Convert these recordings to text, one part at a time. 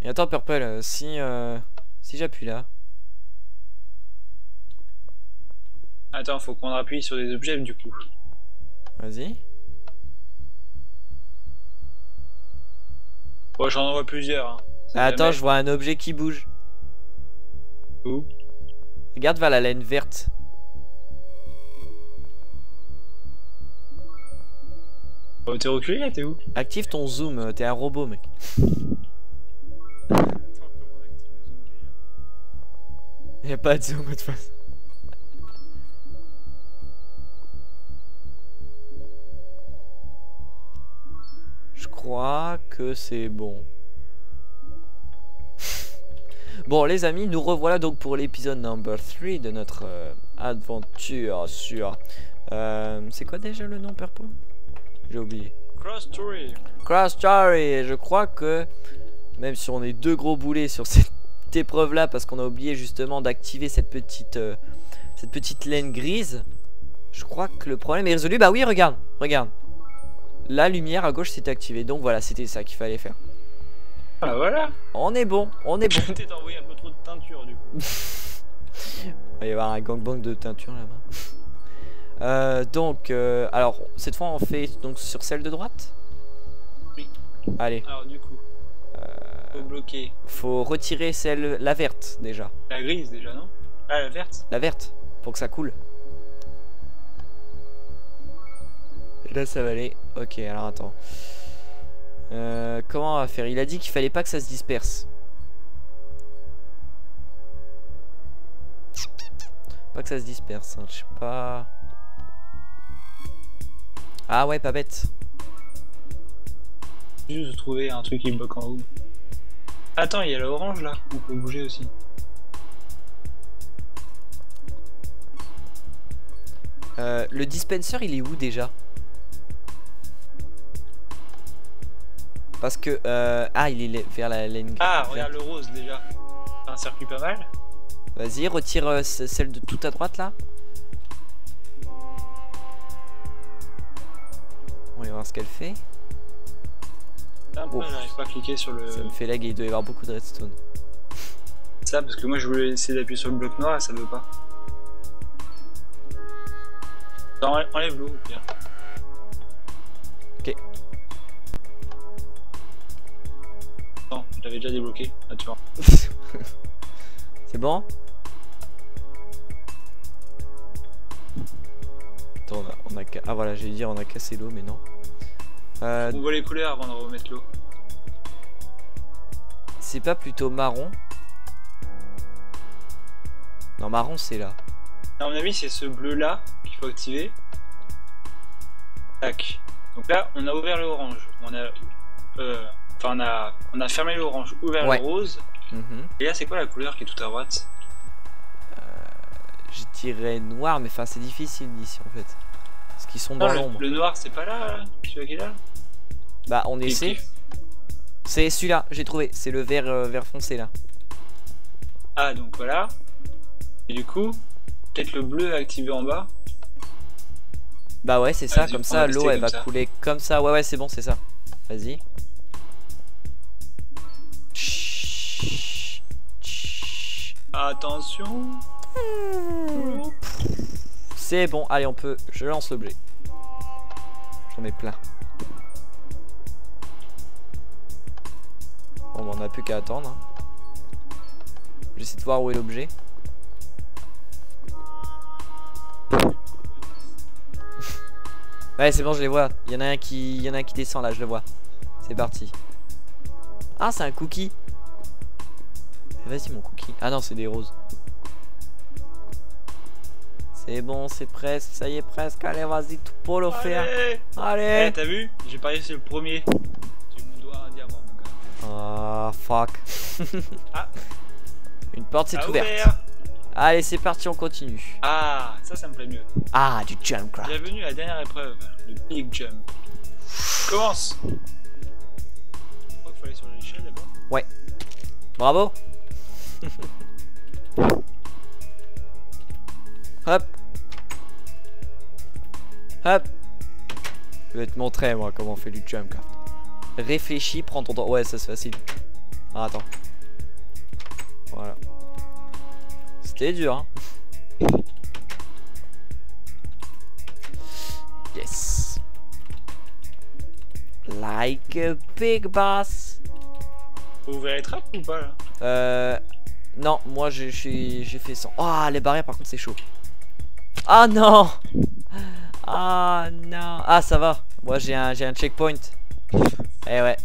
Et attends, Purple, si j'appuie là. Attends, faut qu'on appuie sur des objets du coup. Vas-y. Bon, j'en vois plusieurs. Hein. Attends, je vois un objet qui bouge. Où? Regarde vers la laine verte. Oh, t'es reculé là, t'es où? Active ton zoom, t'es un robot, mec. Attends, comment on active le zoom déjà? Y'a pas de zoom de toute façon. Je crois que c'est bon. Bon les amis, nous revoilà donc pour l'épisode number 3 de notre aventure sur... c'est quoi déjà le nom, Purple? J'ai oublié. Cross Story. Cross Story. Je crois que même si on est deux gros boulets sur cette épreuve là, parce qu'on a oublié justement d'activer cette petite laine grise, je crois que le problème est résolu. Bah oui, regarde, regarde. La lumière à gauche s'est activée, donc voilà, c'était ça qu'il fallait faire. Ah voilà. On est bon, on est bon. T'es envoyé un peu trop de teinture du coup. Il va y avoir un gangbang de teinture là-bas. Donc, alors, cette fois on fait donc sur celle de droite. Oui. Allez. Alors du coup, faut bloquer. Faut retirer la verte déjà. La grise déjà, non? Ah, la verte. La verte, pour que ça coule. Et là ça va aller. Ok, alors attends. Comment on va faire? Il a dit qu'il fallait pas que ça se disperse. Pas que ça se disperse, hein. Je sais pas. Ah ouais, pas bête. Juste trouver un truc qui bloque en haut. Attends, il y a l'orange là, on peut bouger aussi. Le dispenser il est où déjà? Parce que ah, il est vers la laine. Ah, regarde le rose déjà. Un circuit pas mal. Vas-y, retire celle de tout à droite là. On va voir ce qu'elle fait. Pourquoi j'arrive pas à cliquer sur le... Ça me fait lag et il doit y avoir beaucoup de redstone. Ça, parce que moi je voulais essayer d'appuyer sur le bloc noir et ça veut pas. Non, enlève l'eau au pire. Ok. Non, je l'avais déjà débloqué. Ah, tu vois. C'est bon? Attends, ah voilà, j'allais dire on a cassé l'eau, mais non. On voit les couleurs avant de remettre l'eau. C'est pas plutôt marron? Non, marron c'est là. À mon avis, c'est ce bleu là qu'il faut activer. Tac. Donc là, on a ouvert le orange. On a fermé l'orange, ouvert le rose. Et là, c'est quoi la couleur qui est tout à droite? Je dirais noir, mais enfin c'est difficile d'ici en fait. Parce qu'ils sont dans l'ombre. Le noir, c'est pas là, celui-là qui est là? Bah on essaie. C'est celui-là, j'ai trouvé. C'est le vert foncé là. Ah donc voilà. Et du coup, peut-être le bleu activé en bas. Bah ouais, c'est ça. Comme ça, l'eau elle va couler comme ça. Ouais, c'est bon, c'est ça. Vas-y. Attention. C'est bon, allez, on peut. Je lance l'objet. J'en ai plein. Bon, bah, on n'a plus qu'à attendre. Hein. J'essaie de voir où est l'objet. Ouais, c'est bon, je les vois. Il y en a un qui descend là, je le vois. C'est parti. Ah, c'est un cookie. Vas-y, mon cookie. Ah non, c'est des roses. C'est bon, c'est presque. Ça y est, presque. Allez, vas-y, tout pour le faire. Allez. Eh, t'as vu? J'ai parié sur le premier. Tu me dois un diamant, mon gars. Ah, fuck. Ah. Une porte s'est ouverte. Allez, c'est parti, on continue. Ah, ça me plaît mieux. Ah, du jump craft. Bienvenue à la dernière épreuve, le big jump. Commence. Je crois qu'il faut aller sur l'échelle d'abord. Ouais. Bravo. Hop. Hop. Je vais te montrer moi comment on fait du jump craft. Réfléchis, prends ton temps. Ouais, ça c'est facile. Ah, attends. Voilà. C'était dur, hein. Yes. Like a big boss. Vous ouvrez les trappes ou pas là? Non, moi j'ai fait 100. Ah, les barrières par contre c'est chaud. Ah non. Ah non. Ah ça va. Moi j'ai un checkpoint. Eh ouais.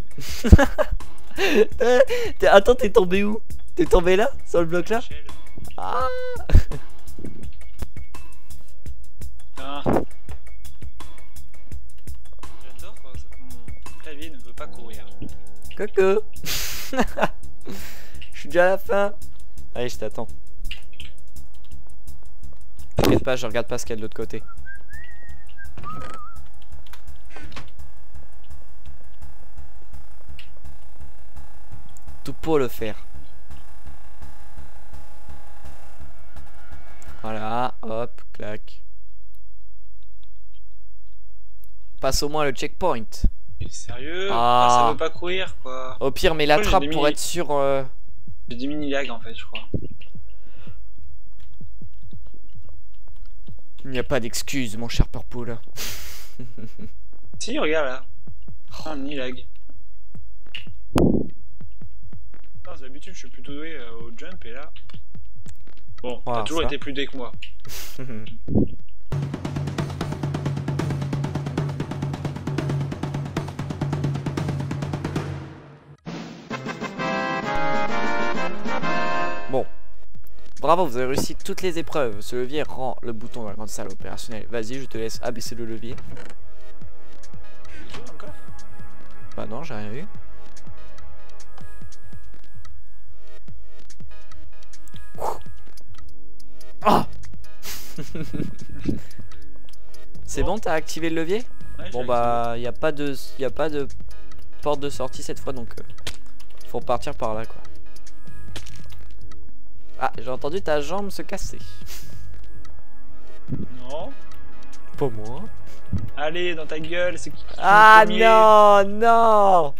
Attends, t'es tombé où? T'es tombé là? Sur le bloc là? Ah. Ah. J'adore quand mon clavier ne veut pas courir. Coucou. Je suis déjà à la fin. Allez, je t'attends. T'inquiète pas, je regarde pas ce qu'il y a de l'autre côté. Tout pour le faire. Voilà, hop, clac. Passe au moins le checkpoint. Sérieux? Ah. Ça veut pas courir quoi. Au pire, mets la Moi, j'ai trappe des pour mini- être sûr. J'ai des mini lags en fait, je crois. Il n'y a pas d'excuse, mon cher Purple. Si, regarde là. Un mini lag. D'habitude, je suis plutôt doué au jump et là. Bon, Ah, t'as toujours ça. été plus doué que moi. Bon. Bravo, vous avez réussi toutes les épreuves. Ce levier rend le bouton dans la grande salle opérationnelle. Vas-y, je te laisse abaisser le levier. Toujours dans le coffre? Bah non, j'ai rien eu. Ah. C'est bon, t'as activé le levier? Ouais, Bon j'ai bah, y a pas de porte de sortie cette fois, donc faut partir par là quoi. Ah, j'ai entendu ta jambe se casser. activé. Non. Pas moi. Allez, dans ta gueule, c'est qui Ah le premier? non, non.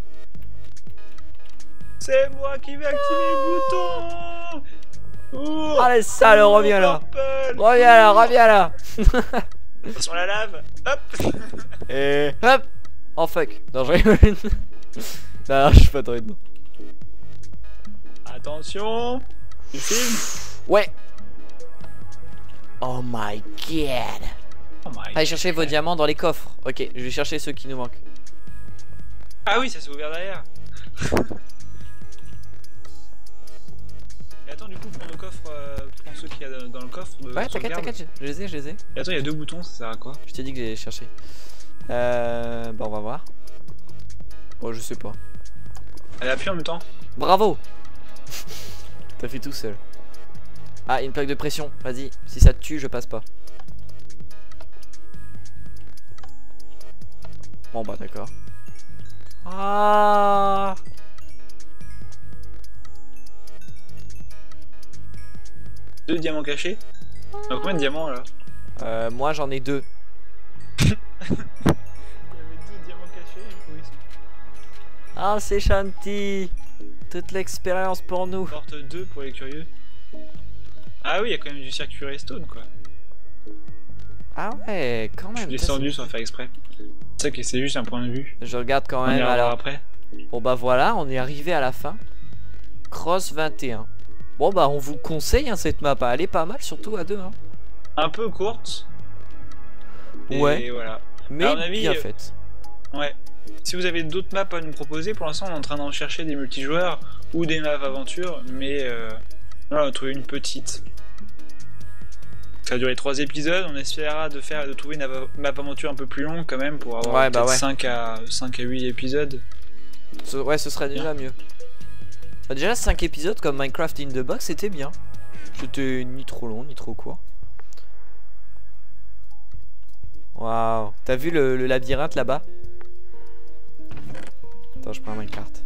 C'est moi qui vais activer le bouton. Oh, Allez, sale, reviens là. Purple. Reviens là, reviens là. Attention à la lave. Hop. Et hop. Oh fuck. Non, je rigole. Non, je suis pas tombé dedans. Attention. Tu filmes? Ouais. Oh my god. Oh my Allez chercher vos diamants dans les coffres. Ok, je vais chercher ceux qui nous manquent. Ah oui, ça s'est ouvert derrière. Et attends, du coup, prends le coffre, prends ceux qu'il y a dans le coffre. Ouais, t'inquiète, t'inquiète, je les ai, je les ai. Et attends, il y a 2 boutons, ça sert à quoi? Je t'ai dit que j'allais chercher. Bah on va voir. Oh, je sais pas. Elle appuie en même temps. Bravo. T'as fait tout seul. Ah, une plaque de pression. Vas-y, si ça te tue, je passe pas. Bon bah d'accord. Ah. 2 diamants cachés. Donc combien de diamants là? Moi j'en ai 2. Il y avait 2 diamants cachés, j'ai trouvé ça. Ah c'est Shanti. Toute l'expérience pour nous. Porte 2 pour les curieux. Ah oui, il y a quand même du circuit redstone quoi. Ah ouais, quand Je même. suis descendu sans faire exprès. C'est ça que c'est juste un point de vue. Je regarde quand On même ira voir alors. après. Bon bah voilà, on est arrivé à la fin. Cross 21. Bon bah on vous conseille hein, cette map, elle est pas mal, surtout à 2 hein. Un peu courte. Et Ouais. voilà. Mais À mon avis, bien faite. Ouais. Si vous avez d'autres maps à nous proposer, pour l'instant on est en train d'en chercher des multijoueurs ou des maps aventure, mais voilà, on a trouvé une petite. Ça a duré 3 épisodes, on essaiera de trouver une map aventure un peu plus longue quand même pour avoir Ouais, bah peut-être ouais. 5 à 8 épisodes. Ouais, ce serait déjà mieux. Bah, déjà 5 épisodes comme Minecraft in the Box, c'était bien. C'était ni trop long, ni trop court. Waouh. T'as vu le labyrinthe là-bas? Attends, je prends ma carte.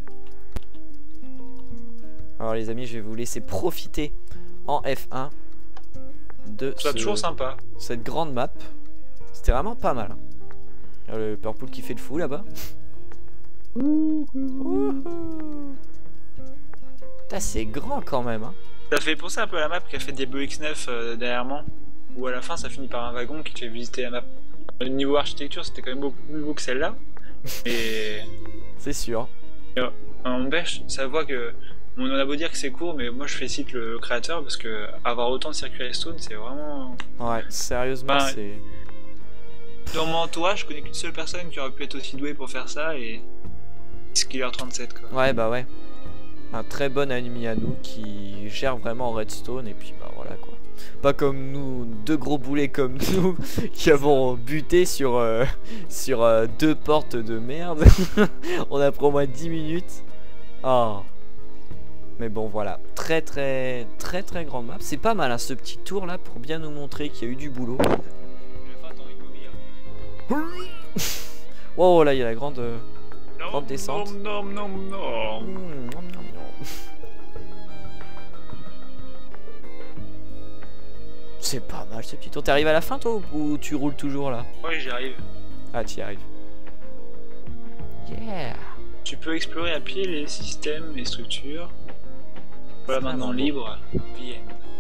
Alors les amis, je vais vous laisser profiter en F1 de C'est toujours sympa. cette grande map. C'était vraiment pas mal. Il y a le Purple qui fait le fou là-bas. Wouhou. Putain, c'est grand quand même, hein. Ça fait penser un peu à la map qui a fait Diablo X9 dernièrement, où à la fin ça finit par un wagon qui te fait visiter la map. Au niveau architecture, c'était quand même beaucoup plus beau que celle-là. Et C'est sûr. on empêche, ça voit que. On a beau dire que c'est court, mais moi je félicite le créateur parce que avoir autant de circuits redstone, c'est vraiment. Ouais, sérieusement, Bah, c'est... Dans mon entourage, je connais qu'une seule personne qui aurait pu être aussi douée pour faire ça et. Skiller37 quoi. Ouais, bah ouais. Un très bon ami à nous qui gère vraiment Redstone et puis bah voilà quoi. Pas comme nous, deux gros boulets comme nous qui avons buté sur, sur 2 portes de merde. On a pris au moins 10 minutes. Oh. Mais bon voilà, très grande map. C'est pas mal hein, ce petit tour là pour bien nous montrer qu'il y a eu du boulot. Oh là il y a la grande descente. Non. C'est pas mal ce petit tour. T'arrives à la fin toi ou tu roules toujours là? Ouais, j'y arrive. Ah t'y arrives. Yeah. Tu peux explorer à pied les systèmes et structures. Voilà maintenant libre. Bien.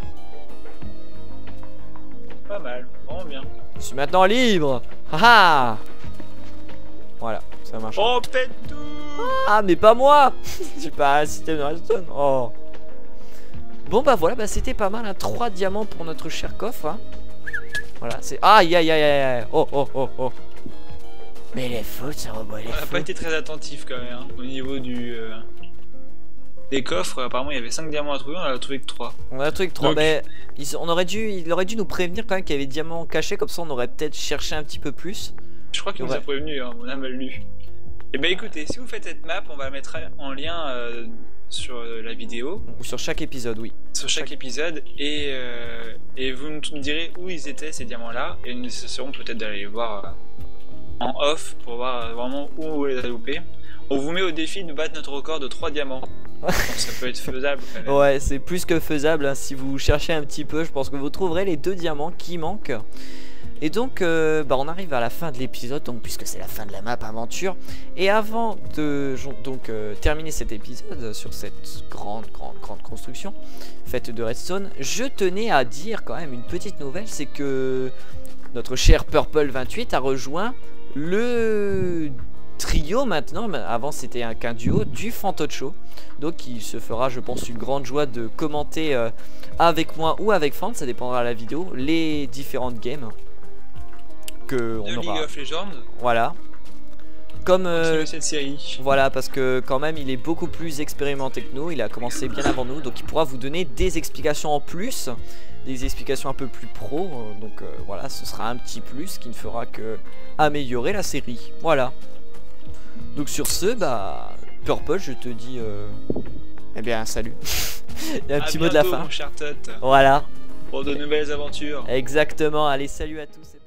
Pas mal, vraiment bien. Je suis maintenant libre. Haha. Voilà, ça marche. Oh pète tout. Ah mais pas moi. J'ai pas un système de redstone. Oh. Bon bah voilà, bah c'était pas mal hein. 3 diamants pour notre cher coffre hein. Voilà, c'est... Aïe aïe aïe aïe. Oh. Mais les fous, ça robot, On n'a pas été très attentif quand même hein, au niveau des coffres. Apparemment il y avait 5 diamants à trouver, on en a trouvé que 3. On a trouvé que 3. Donc... Mais il aurait dû nous prévenir quand même qu'il y avait des diamants cachés, comme ça on aurait peut-être cherché un petit peu plus. Je crois qu'il nous a prévenu, hein, on a mal lu. Et bah écoutez, si vous faites cette map, on va la mettre en lien sur la vidéo. Ou sur chaque épisode, oui. Sur chaque épisode, et vous nous direz où ils étaient ces diamants-là, et nous essaierons peut-être d'aller les voir en off pour voir vraiment où on les a loupés. On vous met au défi de battre notre record de 3 diamants. Donc, ça peut être faisable quand même. Ouais, c'est plus que faisable hein. Si vous cherchez un petit peu, je pense que vous trouverez les 2 diamants qui manquent. Et donc bah on arrive à la fin de l'épisode, donc puisque c'est la fin de la map aventure. Et avant de terminer cet épisode sur cette grande construction faite de redstone, je tenais à dire quand même une petite nouvelle, c'est que notre cher Purple28 a rejoint le trio maintenant. Avant c'était qu'un duo du Fantocho. Donc il se fera je pense une grande joie de commenter avec moi ou avec Fant, ça dépendra de la vidéo, les différentes games que on aura. League of Legends. Voilà. Comme cette série. voilà, parce que quand même il est beaucoup plus expérimenté que nous, il a commencé bien avant nous, donc il pourra vous donner des explications en plus, des explications un peu plus pro, donc voilà, ce sera un petit plus qui ne fera que améliorer la série. Voilà. Donc sur ce, bah Purple, je te dis eh bien salut. Il y a un petit mot de la fin. Mon cher Tot, voilà. pour de nouvelles aventures. Exactement, allez salut à tous.